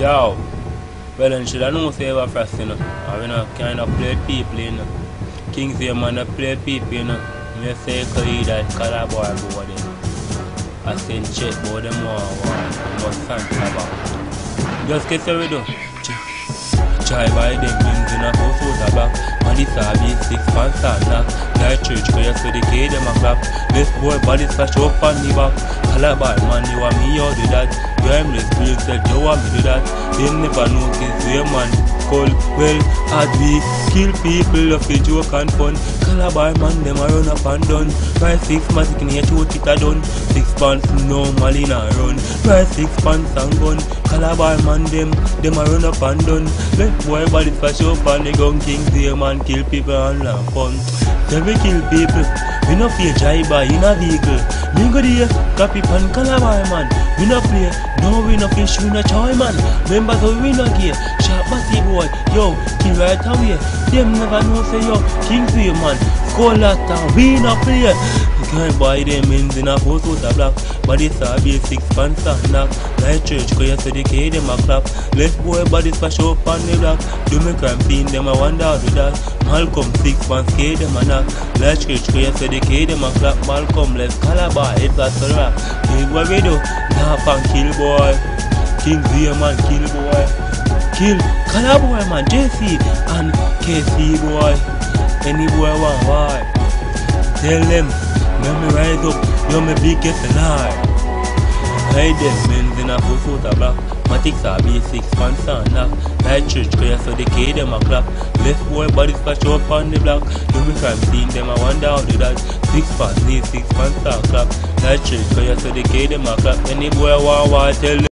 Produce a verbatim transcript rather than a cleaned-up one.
Yo, well, and should I know say ever first, you know? I mean, I kind of play people, you know. Kings here, man, I play people, you know. Me say, Khalid, I call a boy, boy, you know. I send check, boy, them one, one, must stand about. Just get away, though. Try by them means in a house out of back. And this a be six pants and knock. Like church, cause you see the K them a clap. This boy body flash up on the back. Calabar man, you want me or do that. You aimless bills that you want me do that. They never notice where man call. Well, as we kill people of the joke and fun. Calabar man, them a run up and done. Price six matic in here, two it a done. Six pants normally not run. Price six pants and gun. Calabar man, them, them a run up and done. Let boy body flash up on the gun. Kings here man, kill people and have fun. Then we kill people. We no play drive-by in a vehicle. Me go there, copy pan Calabar man. We no play, no we no play shoe no choy man. Members of we no gear, sharp bossy boy. Yo, kill right away. Them never know say yo, Kings here man. Score last time, we no play. You can't buy them ends in a house out of black. Body saw be six pants and knock. Like church, cause you see the K them a clap. Left boy body smash up on the block. Do me crime scene, them a wonder how do that. Malcolm six pants K them a knock. Like church, cause you see the K them a clap. Malcolm left Calabar, it's a rap. Big what we do, laugh and kill boy. Kings here man, kill boy. Kill Calabar man, J C and K C boy. Any boy want why? Tell them, let me rise up, you're my biggest lie. Hide them men's in a house out of black. Matics are be six pants and knock. Like church, cause you saw the K them a clap. Left boy body splash up on the block. Do me crime scene, them I wonder how do that. Six pants, need six pants and clap. Like church, cause you saw the K them a clap. Any boy want why, tell them.